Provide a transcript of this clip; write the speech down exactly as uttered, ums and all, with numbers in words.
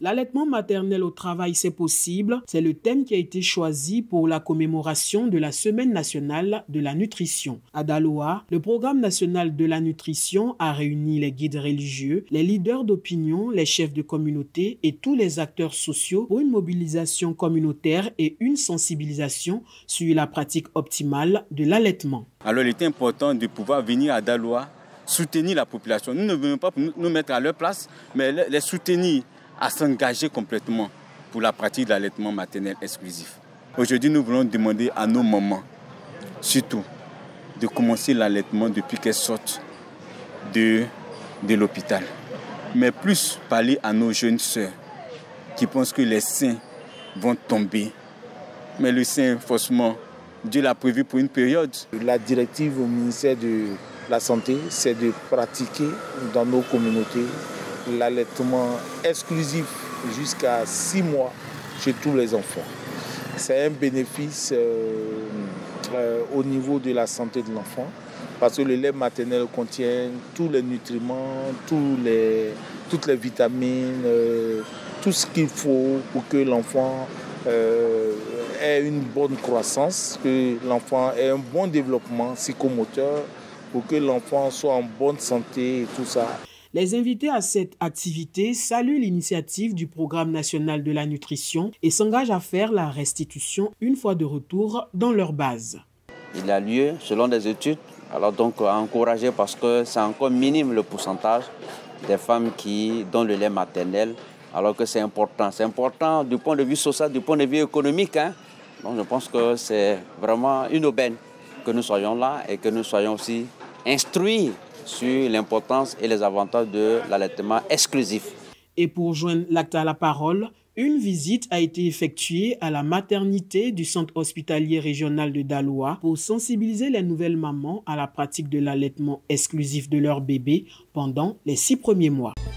L'allaitement maternel au travail, c'est possible. C'est le thème qui a été choisi pour la commémoration de la Semaine nationale de la nutrition. À Daloa, le programme national de la nutrition a réuni les guides religieux, les leaders d'opinion, les chefs de communauté et tous les acteurs sociaux pour une mobilisation communautaire et une sensibilisation sur la pratique optimale de l'allaitement. Alors il est important de pouvoir venir à Daloa, soutenir la population. Nous ne venons pas pour nous mettre à leur place, mais les soutenir à s'engager complètement pour la pratique de l'allaitement maternel exclusif. Aujourd'hui, nous voulons demander à nos mamans, surtout, de commencer l'allaitement depuis qu'elles sortent de, de l'hôpital. Mais plus parler à nos jeunes sœurs qui pensent que les seins vont tomber. Mais le sein, forcément, Dieu l'a prévu pour une période. La directive au ministère de la Santé, c'est de pratiquer dans nos communautés l'allaitement exclusif jusqu'à six mois chez tous les enfants. C'est un bénéfice euh, euh, au niveau de la santé de l'enfant parce que le lait maternel contient tous les nutriments, tous les, toutes les vitamines, euh, tout ce qu'il faut pour que l'enfant euh, ait une bonne croissance, que l'enfant ait un bon développement psychomoteur, pour que l'enfant soit en bonne santé et tout ça. Les invités à cette activité saluent l'initiative du Programme national de la nutrition et s'engagent à faire la restitution une fois de retour dans leur base. Il a lieu selon des études, alors donc à encourager parce que c'est encore minime le pourcentage des femmes qui donnent le lait maternel, alors que c'est important. C'est important du point de vue social, du point de vue économique. Hein. Donc je pense que c'est vraiment une aubaine que nous soyons là et que nous soyons aussi instruits sur l'importance et les avantages de l'allaitement exclusif. Et pour joindre l'acte à la parole, une visite a été effectuée à la maternité du centre hospitalier régional de Daloa pour sensibiliser les nouvelles mamans à la pratique de l'allaitement exclusif de leur bébé pendant les six premiers mois.